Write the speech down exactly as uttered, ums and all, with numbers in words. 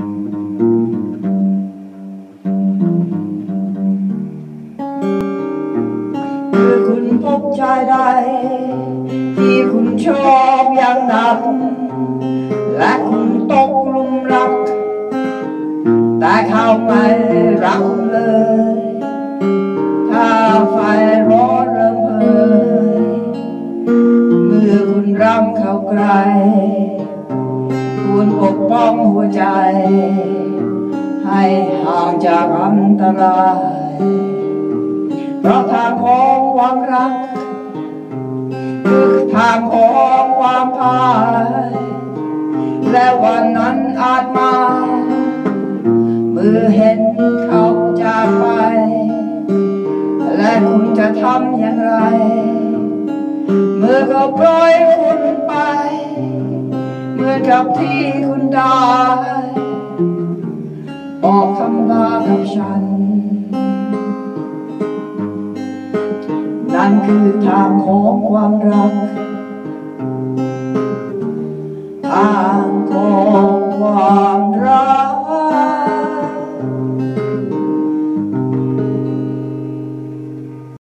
คือคุณพบชายใดที่คุณชอบอย่างนั้นและคุณตกหลุมรักแต่เขาไม่รักเลยถ้าไฟร้อนเริ่มเผยเมื่อคุณรักเขาไกลควรปกป้องหัวใจให้ห่างจากอันตรายเพราะทางของความรักคือทางของความพ่ายและวันนั้นอาจมาเมื่อเห็นเขาจากไปและคุณจะทำอย่างไรเมื่อเขาปล่อยคุณไปเหมือนกับที่คุณได้บอกคำลากับฉันนั่นคือทางของความรัก